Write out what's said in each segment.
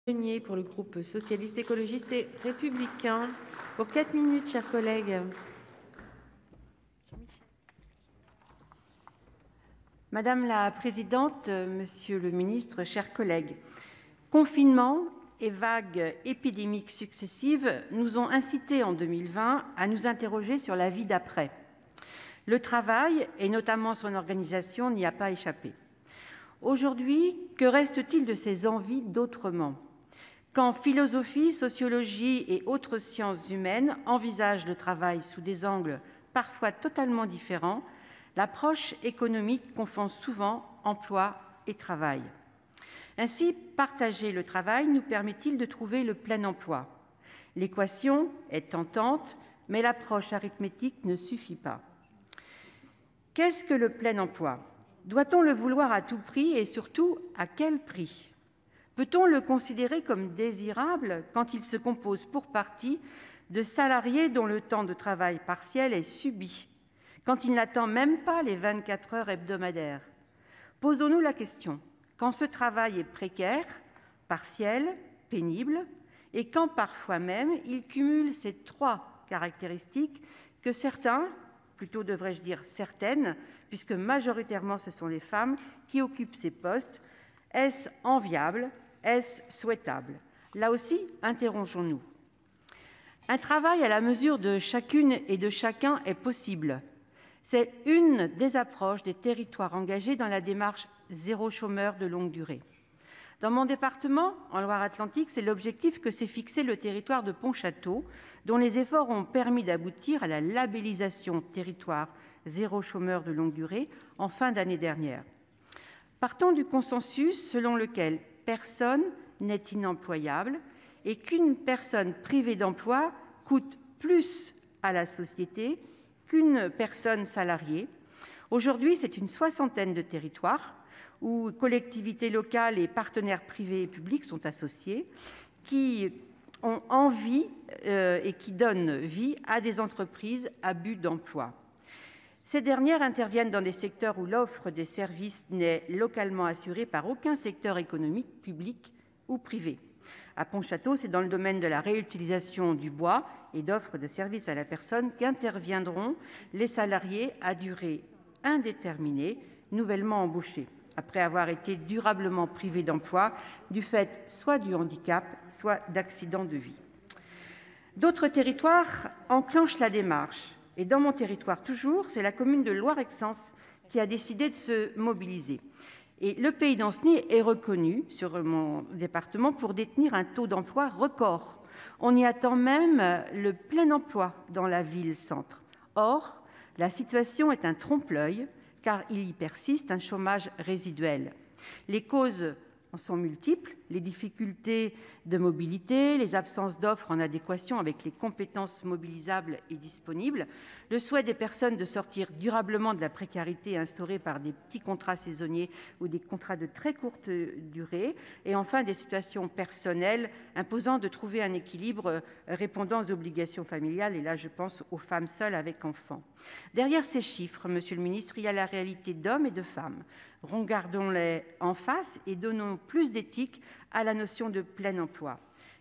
Pour le groupe socialiste, écologiste et républicain. Pour 4 minutes, chers collègues. Madame la présidente, monsieur le ministre, chers collègues, confinement et vagues épidémiques successives nous ont incités en 2020 à nous interroger sur la vie d'après. Le travail, et notamment son organisation, n'y a pas échappé. Aujourd'hui, que reste-t-il de ces envies d'autrement ? Quand philosophie, sociologie et autres sciences humaines envisagent le travail sous des angles parfois totalement différents, l'approche économique confond souvent emploi et travail. Ainsi, partager le travail nous permet-il de trouver le plein emploi ? L'équation est tentante, mais l'approche arithmétique ne suffit pas. Qu'est-ce que le plein emploi ? Doit-on le vouloir à tout prix et surtout à quel prix ? Peut-on le considérer comme désirable quand il se compose pour partie de salariés dont le temps de travail partiel est subi, quand il n'attend même pas les 24 heures hebdomadaires ? Posons-nous la question, quand ce travail est précaire, partiel, pénible, et quand parfois même il cumule ces trois caractéristiques que certains, plutôt devrais-je dire certaines, puisque majoritairement ce sont les femmes qui occupent ces postes, est-ce enviable ? Est-ce souhaitable ? Là aussi, interrogeons-nous. Un travail à la mesure de chacune et de chacun est possible. C'est une des approches des territoires engagés dans la démarche zéro chômeur de longue durée. Dans mon département, en Loire-Atlantique, c'est l'objectif que s'est fixé le territoire de Pontchâteau, dont les efforts ont permis d'aboutir à la labellisation territoire zéro chômeur de longue durée en fin d'année dernière. Partons du consensus selon lequel personne n'est inemployable et qu'une personne privée d'emploi coûte plus à la société qu'une personne salariée. Aujourd'hui, c'est une soixantaine de territoires où collectivités locales et partenaires privés et publics sont associés, qui ont envie et qui donnent vie à des entreprises à but d'emploi. Ces dernières interviennent dans des secteurs où l'offre des services n'est localement assurée par aucun secteur économique, public ou privé. À Pontchâteau, c'est dans le domaine de la réutilisation du bois et d'offres de services à la personne qu'interviendront les salariés à durée indéterminée, nouvellement embauchés, après avoir été durablement privés d'emploi du fait soit du handicap, soit d'accidents de vie. D'autres territoires enclenchent la démarche. Et dans mon territoire toujours, c'est la commune de Loire-Exens qui a décidé de se mobiliser. Et le Pays d'Ancenis est reconnu sur mon département pour détenir un taux d'emploi record. On y attend même le plein emploi dans la ville-centre. Or, la situation est un trompe-l'œil car il y persiste un chômage résiduel. Les causes en sont multiples, les difficultés de mobilité, les absences d'offres en adéquation avec les compétences mobilisables et disponibles, le souhait des personnes de sortir durablement de la précarité instaurée par des petits contrats saisonniers ou des contrats de très courte durée, et enfin des situations personnelles imposant de trouver un équilibre répondant aux obligations familiales, et là je pense aux femmes seules avec enfants. Derrière ces chiffres, Monsieur le ministre, il y a la réalité d'hommes et de femmes. Regardons-les en face et donnons plus d'éthique à la notion de plein emploi.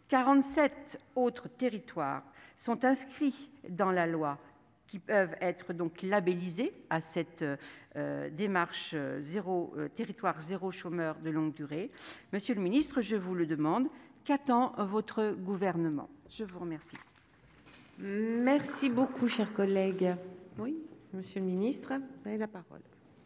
47 autres territoires sont inscrits dans la loi qui peuvent être donc labellisés à cette démarche territoire zéro chômeur de longue durée. Monsieur le ministre, je vous le demande, qu'attend votre gouvernement ? Je vous remercie. Merci beaucoup, chers collègues. Oui, monsieur le ministre, vous avez la parole.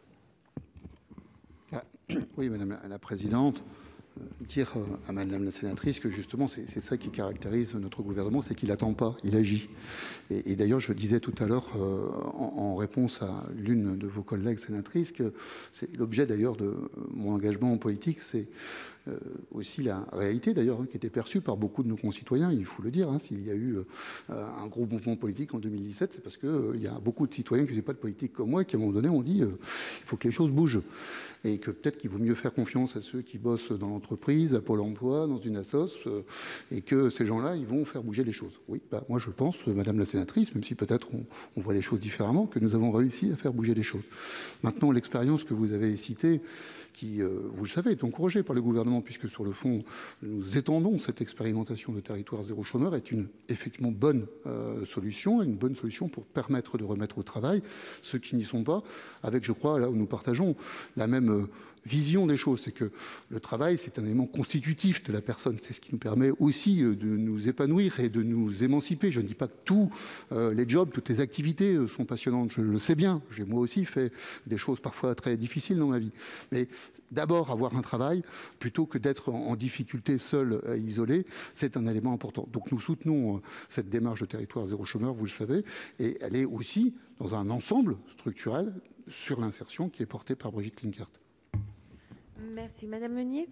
Oui, Madame la Présidente, dire à Madame la Sénatrice que justement c'est ça qui caractérise notre gouvernement, c'est qu'il n'attend pas, il agit. Et d'ailleurs, je disais tout à l'heure en réponse à l'une de vos collègues sénatrices que c'est l'objet d'ailleurs de mon engagement en politique, c'est aussi la réalité d'ailleurs qui était perçue par beaucoup de nos concitoyens, il faut le dire, s'il y a eu un gros mouvement politique en 2017, c'est parce qu'il y a beaucoup de citoyens qui ne faisaient pas de politique comme moi et qui à un moment donné ont dit il faut que les choses bougent et que peut-être qu'il vaut mieux faire confiance à ceux qui bossent dans l'entreprise, à Pôle emploi, dans une assoce, et que ces gens-là, ils vont faire bouger les choses. Oui, moi je pense, Madame la Sénatrice, même si peut-être on voit les choses différemment, que nous avons réussi à faire bouger les choses. Maintenant, l'expérience que vous avez citée, qui, vous le savez, est encouragée par le gouvernement gouvernement, puisque sur le fond, nous étendons cette expérimentation de territoire zéro chômeur, est une effectivement bonne solution, une bonne solution pour permettre de remettre au travail ceux qui n'y sont pas, avec, je crois, là où nous partageons la même vision des choses, c'est que le travail, c'est un élément constitutif de la personne. C'est ce qui nous permet aussi de nous épanouir et de nous émanciper. Je ne dis pas que tous les jobs, toutes les activités sont passionnantes. Je le sais bien. J'ai moi aussi fait des choses parfois très difficiles dans ma vie. Mais d'abord, avoir un travail, plutôt que d'être en difficulté seul, isolé, c'est un élément important. Donc nous soutenons cette démarche de territoire zéro chômeur, vous le savez, et elle est aussi dans un ensemble structurel sur l'insertion qui est porté par Brigitte Klinkert. Merci. Madame Meunier.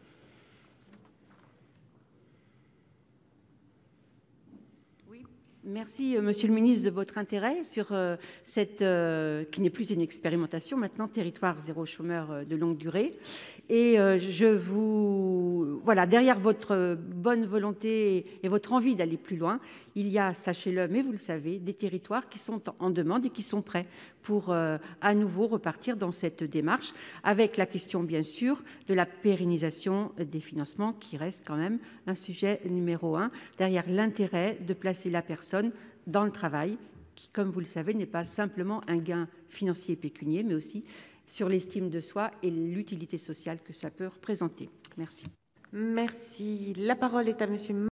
Merci, Monsieur le ministre, de votre intérêt sur cette, qui n'est plus une expérimentation, maintenant territoire zéro chômeur de longue durée. Et voilà, derrière votre bonne volonté et votre envie d'aller plus loin, il y a, sachez-le, mais vous le savez, des territoires qui sont en demande et qui sont prêts pour à nouveau repartir dans cette démarche, avec la question, bien sûr, de la pérennisation des financements, qui reste quand même un sujet numéro 1, derrière l'intérêt de placer la personne dans le travail, qui, comme vous le savez, n'est pas simplement un gain financier et pécunier, mais aussi sur l'estime de soi et l'utilité sociale que ça peut représenter. Merci. Merci. La parole est à Monsieur